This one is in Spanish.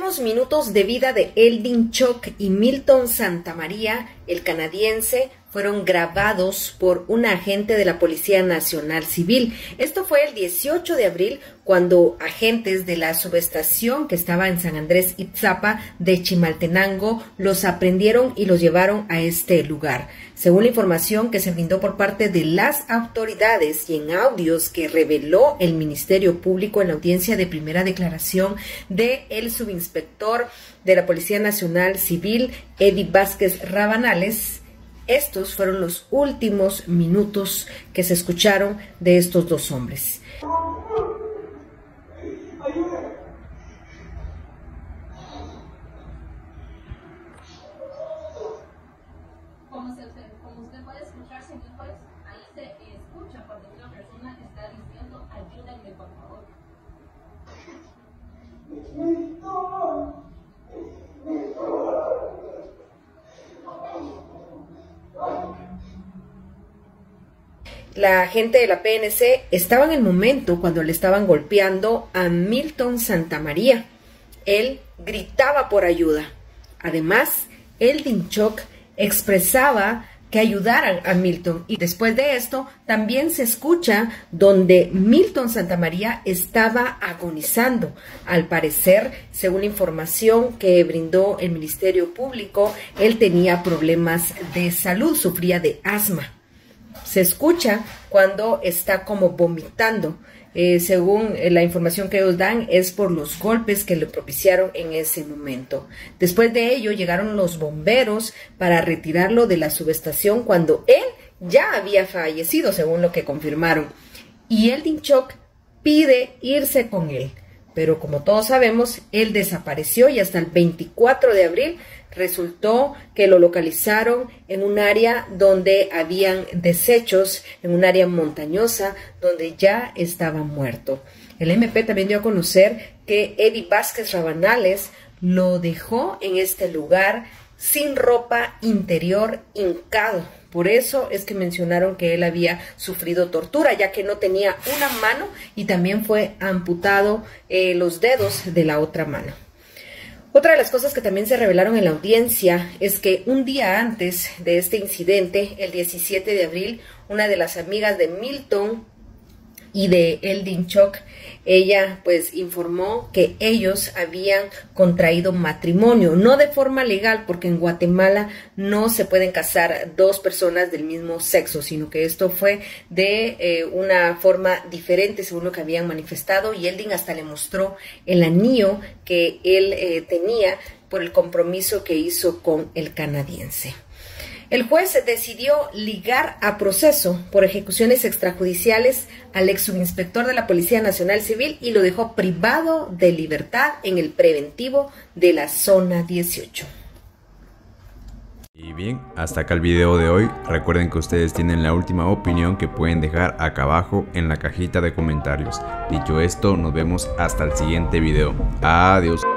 últimos minutos de vida de Eldin Choc y Milton Santamaría, el canadiense, fueron grabados por un agente de la Policía Nacional Civil. Esto fue el 18 de abril, cuando agentes de la subestación que estaba en San Andrés Itzapa de Chimaltenango los aprendieron y los llevaron a este lugar. Según la información que se brindó por parte de las autoridades y en audios que reveló el Ministerio Público en la audiencia de primera declaración del subinspector de la Policía Nacional Civil, Eddie Vázquez Rabanales, estos fueron los últimos minutos que se escucharon de estos dos hombres. Como usted puede escuchar, señor juez, ahí se escucha cuando una persona está diciendo ayúdenme por favor. La gente de la PNC estaba en el momento cuando le estaban golpeando a Milton Santamaría. Él gritaba por ayuda. Además, Eldin Choc expresaba que ayudaran a Milton. Y después de esto, también se escucha donde Milton Santamaría estaba agonizando. Al parecer, según la información que brindó el Ministerio Público, él tenía problemas de salud, sufría de asma. Se escucha cuando está como vomitando. Según la información que ellos dan, es por los golpes que le propiciaron en ese momento. Después de ello, llegaron los bomberos para retirarlo de la subestación cuando él ya había fallecido, según lo que confirmaron. Y Eldin Choc pide irse con él. Pero como todos sabemos, él desapareció y hasta el 24 de abril resultó que lo localizaron en un área donde habían desechos, en un área montañosa donde ya estaba muerto. El MP también dio a conocer que Eddie Vázquez Rabanales lo dejó en este lugar sin ropa interior, hincado. Por eso es que mencionaron que él había sufrido tortura, ya que no tenía una mano y también fue amputado los dedos de la otra mano. Otra de las cosas que también se revelaron en la audiencia es que un día antes de este incidente, el 17 de abril, una de las amigas de Milton y de Eldin Choc, ella pues informó que ellos habían contraído matrimonio, no de forma legal, porque en Guatemala no se pueden casar dos personas del mismo sexo, sino que esto fue de una forma diferente según lo que habían manifestado, y Eldin hasta le mostró el anillo que él tenía por el compromiso que hizo con el canadiense. El juez decidió ligar a proceso por ejecuciones extrajudiciales al ex subinspector de la Policía Nacional Civil y lo dejó privado de libertad en el preventivo de la zona 18. Y bien, hasta acá el video de hoy. Recuerden que ustedes tienen la última opinión que pueden dejar acá abajo en la cajita de comentarios. Dicho esto, nos vemos hasta el siguiente video. Adiós.